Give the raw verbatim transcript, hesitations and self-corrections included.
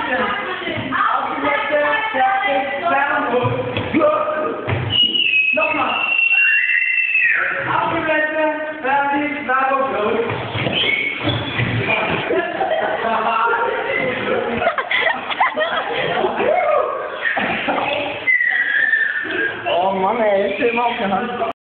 action. Aufgesetzte, fertig, Fernbus. Nochmal. Aufgesetzte, fertig, Fernbus, los. Oh Mann, ey, ist immer auf der Hand.